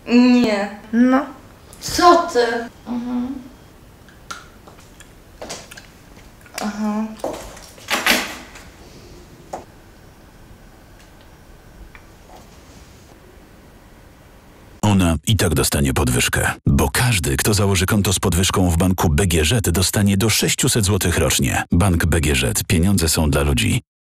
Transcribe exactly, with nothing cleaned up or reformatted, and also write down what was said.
Nie. No. Co ty? Mhm. Aha. Ona i tak dostanie podwyżkę, bo każdy, kto założy konto z podwyżką w banku B G Ż, dostanie do sześciuset złotych rocznie. Bank B G Ż. Pieniądze są dla ludzi.